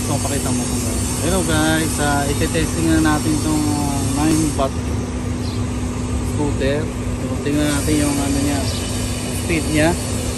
gusto kong pakita mo kung gano'n. Pero guys, iti-testing na natin itong 9 watt scooter. So, tingnan natin yung ano niya, speed niya.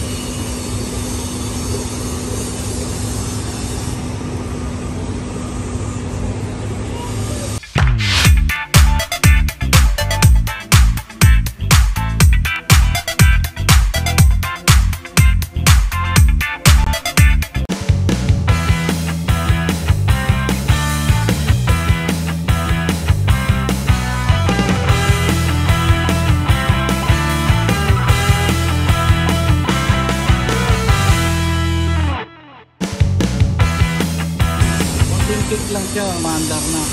Kick lang siya, maandar na.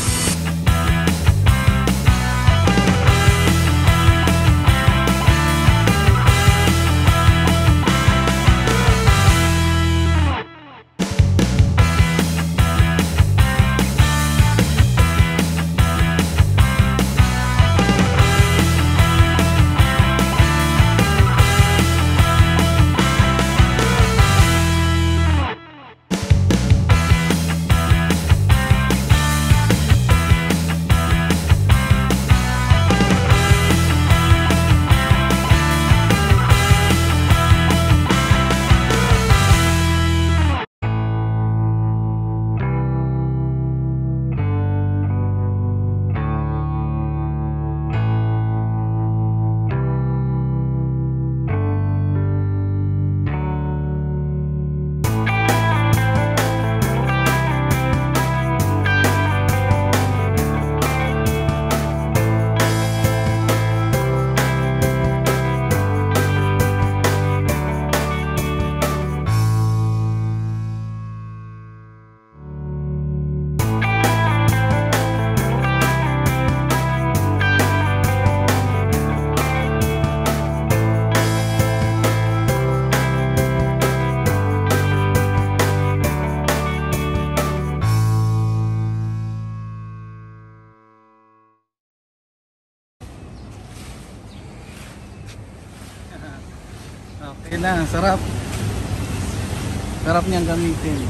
Okay na, sarap. Sarap niyang gamitin.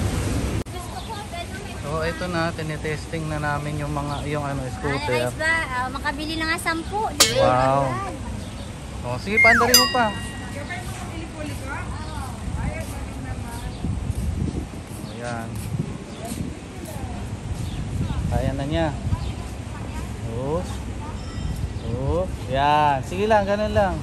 So ito na, tinitesting na namin yung mga scooter. Ay, ba? Makabili na nga 10. Wow. Oh, sige, pandarin mo pa. Ayan. Kaya na niya. Oh. Oh, yan. Sige lang, ganun lang.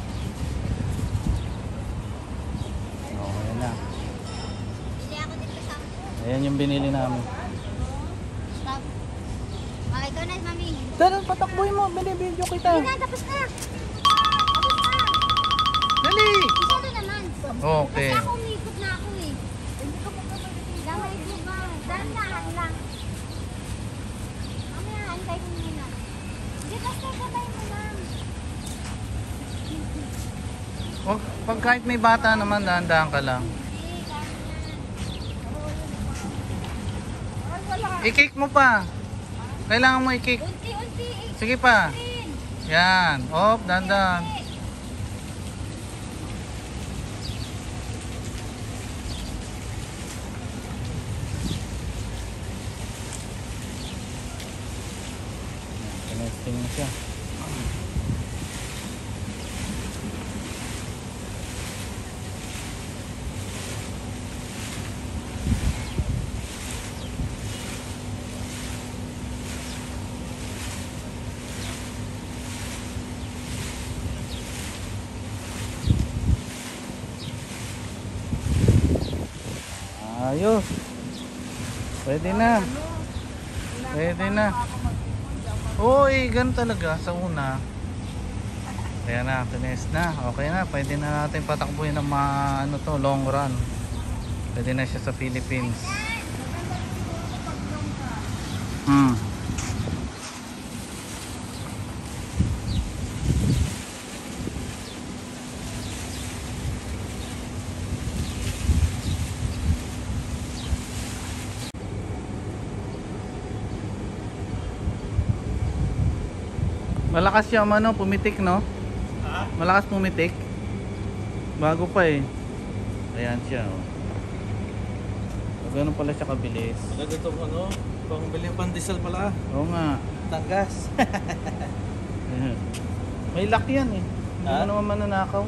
Ayan yung binili namin. Stop. Okay, ikaw na, mami. Tara, patakboy mo. Binibidyo kita. Hindi na, tapos na. Tapos na. Dali! Isa na naman. Okay. Kasi ako umikot na ako eh. Hindi ko pa pagpapagpapagpapag. Damay ko ba? Dahan-dahan lang. Mamaya, antay ko muna. Hindi, basta sabay mo lang. Pag kahit may bata naman, dahan-dahan ka lang. I-kick mo pa. Kailangan mo i-kick. Unti-unti. Sige pa. Yan. Op, dandan. Connecting mo siya. Ayos. Pwede na. Pwede na. Uy, ganun talaga sa una. Kaya na, finish na. Okay na, pwede na natin patakbuhin ng mga long run. Pwede na siya sa Philippines. Malakas siya pumitik, no? Ha? Malakas pumitik. Bago pa eh. Ayan siya, oh. Ganun pala siya kabilis. Maganda itong ano, pang bili pang diesel pala. Oo nga. Tanggas. May lock yan eh. Hindi Ha? mo naman mananakaw.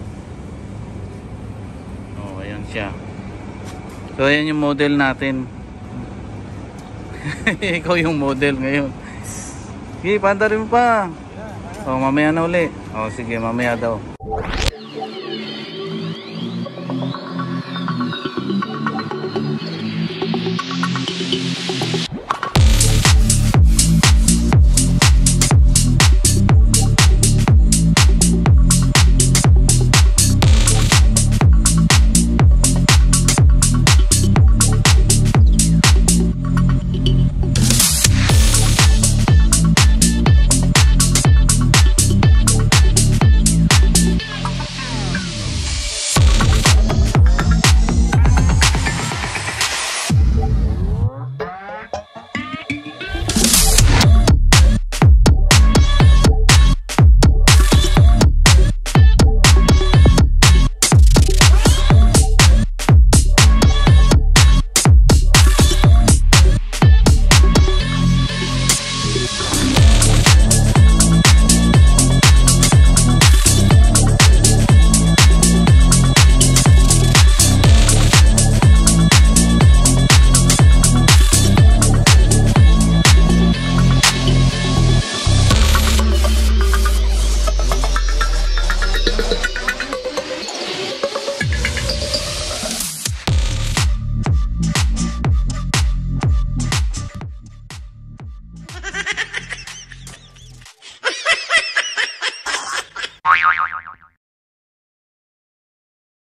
Oh, ayan siya. So, ayan yung model natin. Ikaw yung model ngayon. Sige, panda rin mo pa. Oh, mamaya na uli. Oh, sige, mamaya daw.